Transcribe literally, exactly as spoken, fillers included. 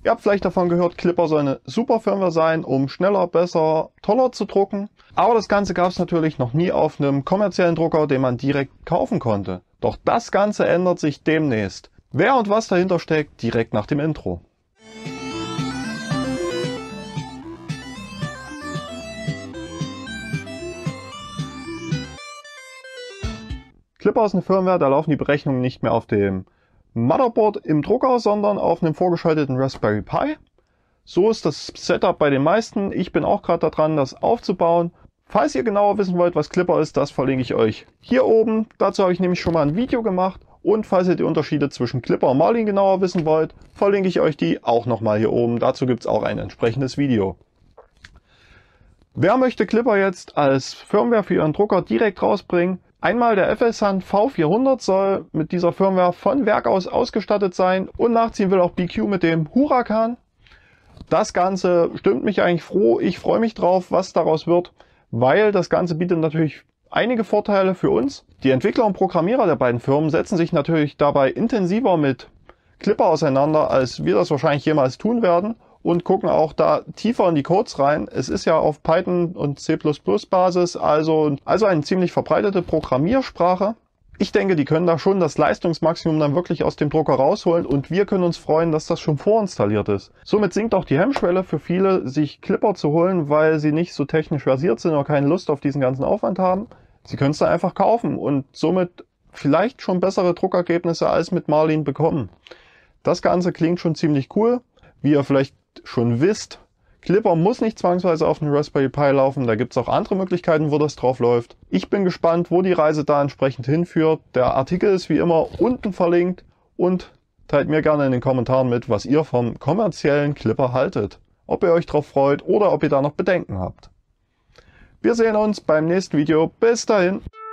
Ihr habt vielleicht davon gehört, Klipper soll eine super Firmware sein, um schneller, besser, toller zu drucken. Aber das Ganze gab es natürlich noch nie auf einem kommerziellen Drucker, den man direkt kaufen konnte. Doch das Ganze ändert sich demnächst. Wer und was dahinter steckt, direkt nach dem Intro. Klipper ist eine Firmware, da laufen die Berechnungen nicht mehr auf dem Motherboard im Drucker, sondern auf einem vorgeschalteten Raspberry Pi. So ist das Setup bei den meisten. Ich bin auch gerade daran, das aufzubauen. Falls ihr genauer wissen wollt, was Klipper ist, das verlinke ich euch hier oben. Dazu habe ich nämlich schon mal ein Video gemacht. Und falls ihr die Unterschiede zwischen Klipper und Marlin genauer wissen wollt, verlinke ich euch die auch nochmal hier oben. Dazu gibt es auch ein entsprechendes Video. Wer möchte Klipper jetzt als Firmware für ihren Drucker direkt rausbringen? Einmal der FSAN V vierhundert soll mit dieser Firmware von Werk aus ausgestattet sein und nachziehen will auch B Q mit dem Huracan. Das Ganze stimmt mich eigentlich froh. Ich freue mich drauf, was daraus wird, weil das Ganze bietet natürlich einige Vorteile für uns. Die Entwickler und Programmierer der beiden Firmen setzen sich natürlich dabei intensiver mit Klipper auseinander, als wir das wahrscheinlich jemals tun werden. Und gucken auch da tiefer in die Codes rein. Es ist ja auf Python und C plus plus Basis, also, also eine ziemlich verbreitete Programmiersprache. Ich denke, die können da schon das Leistungsmaximum dann wirklich aus dem Drucker rausholen und wir können uns freuen, dass das schon vorinstalliert ist. Somit sinkt auch die Hemmschwelle für viele, sich Klipper zu holen, weil sie nicht so technisch versiert sind oder keine Lust auf diesen ganzen Aufwand haben. Sie können es dann einfach kaufen und somit vielleicht schon bessere Druckergebnisse als mit Marlin bekommen. Das Ganze klingt schon ziemlich cool. Wie ihr vielleicht schon wisst, Klipper muss nicht zwangsweise auf einem Raspberry Pi laufen, da gibt es auch andere Möglichkeiten, wo das drauf läuft. Ich bin gespannt, wo die Reise da entsprechend hinführt. Der Artikel ist wie immer unten verlinkt und teilt mir gerne in den Kommentaren mit, was ihr vom kommerziellen Klipper haltet. Ob ihr euch drauf freut oder ob ihr da noch Bedenken habt. Wir sehen uns beim nächsten Video. Bis dahin.